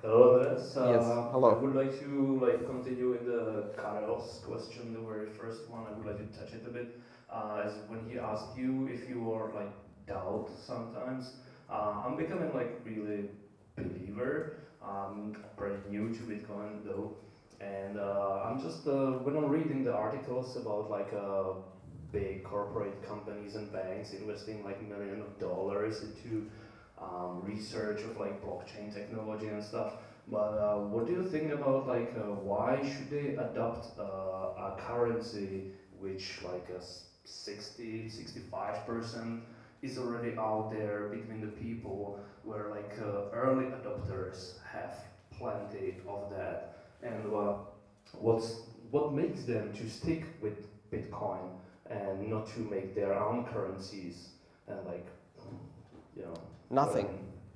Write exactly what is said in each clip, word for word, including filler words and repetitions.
Hello, Andreas. Uh, Yes, hello. I would like to like continue in the Carlos question, the very first one. I would like to touch it a bit. Uh, as when he asked you if you are like doubt sometimes. Uh, I'm becoming like really believer. I'm pretty new to Bitcoin though, and uh, I'm just uh, when I'm reading the articles about like uh, big corporate companies and banks investing like millions of dollars into um, research of like blockchain technology and stuff. But uh, what do you think about like uh, why should they adopt uh, a currency which like a sixty, sixty-five percent is already out there between the people, where like uh, early adopters have plenty of that, and uh, what's what makes them to stick with Bitcoin and not to make their own currencies and like you know Nothing.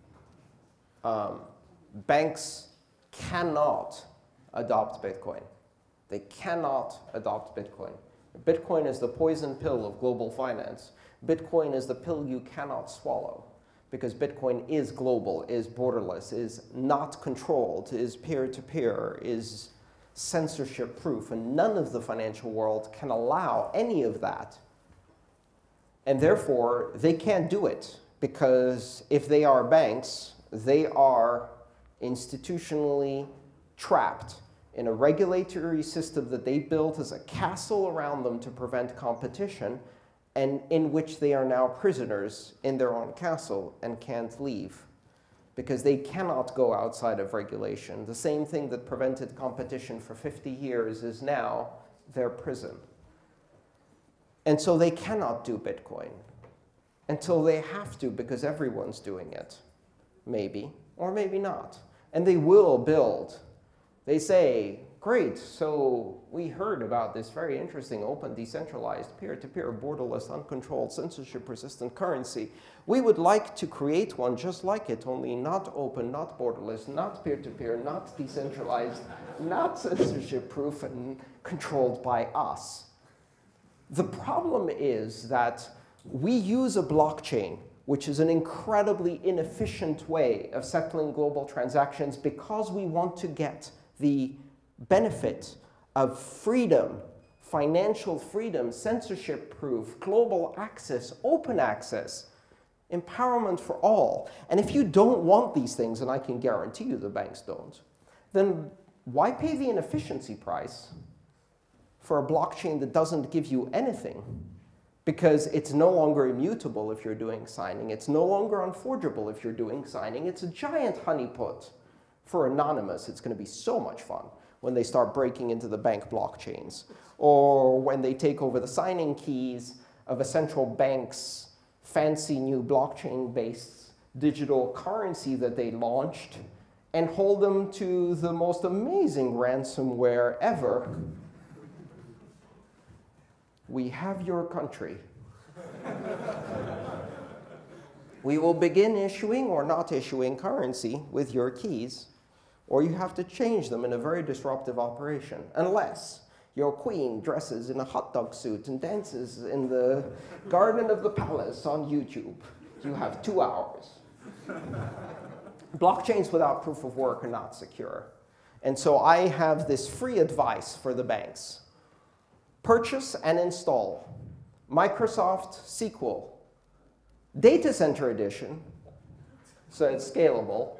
Um, banks cannot adopt Bitcoin. They cannot adopt Bitcoin. Bitcoin is the poison pill of global finance. Bitcoin is the pill you cannot swallow, because Bitcoin is global, is borderless, is not controlled, is peer-to-peer, is censorship-proof, and none of the financial world can allow any of that. And therefore, they can't do it, because if they are banks, they are institutionally trapped in a regulatory system that they built as a castle around them to prevent competition, and in which they are now prisoners in their own castle and can't leave, because they cannot go outside of regulation. The same thing that prevented competition for fifty years is now their prison. And so they cannot do Bitcoin until they have to, because everyone's doing it, maybe, or maybe not. And they will build. They say, great, so we heard about this very interesting open, decentralized, peer-to-peer, borderless, uncontrolled, censorship-resistant currency. We would like to create one just like it, only not open, not borderless, not peer-to-peer, not decentralized, not censorship-proof, and controlled by us. The problem is that we use a blockchain, which is an incredibly inefficient way of settling global transactions, because we want to get the benefit of freedom, financial freedom, censorship-proof, global access, open access, empowerment for all. And if you don't want these things, and I can guarantee you the banks don't, then why pay the inefficiency price for a blockchain that doesn't give you anything? Because it's no longer immutable if you're doing signing. It's no longer unforgeable if you're doing signing. It's a giant honeypot for anonymous. It's going to be so much fun when they start breaking into the bank blockchains, or when they take over the signing keys of a central bank's fancy new blockchain-based digital currency that they launched and hold them to the most amazing ransomware ever. We have your country. We will begin issuing or not issuing currency with your keys, or you have to change them in a very disruptive operation, unless your queen dresses in a hot dog suit and dances in the garden of the palace on YouTube. You have two hours. Blockchains without proof of work are not secure. And so I have this free advice for the banks. Purchase and install Microsoft S Q L Data Center Edition, so it's scalable.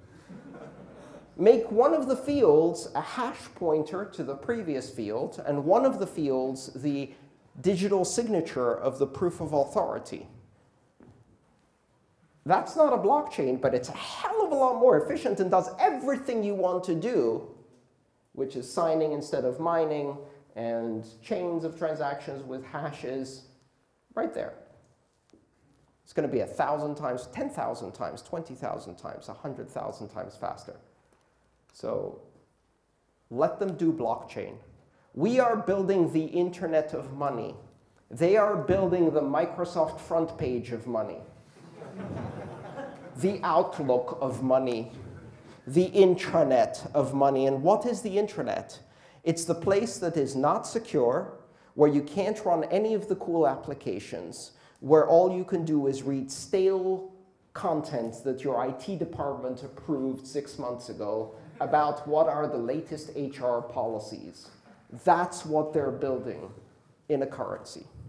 Make one of the fields a hash pointer to the previous field, and one of the fields the digital signature of the proof of authority. That's not a blockchain, but it's a hell of a lot more efficient and does everything you want to do, which is signing instead of mining, and chains of transactions with hashes right there. It's going to be a thousand times, ten thousand times, twenty thousand times, one hundred thousand times faster. So let them do blockchain. We are building the internet of money. They are building the Microsoft front page of money, the Outlook of money, the intranet of money. And what is the intranet? It's the place that is not secure, where you can't run any of the cool applications, where all you can do is read stale content that your I T department approved six months ago about what are the latest H R policies. That's what they're building in a currency.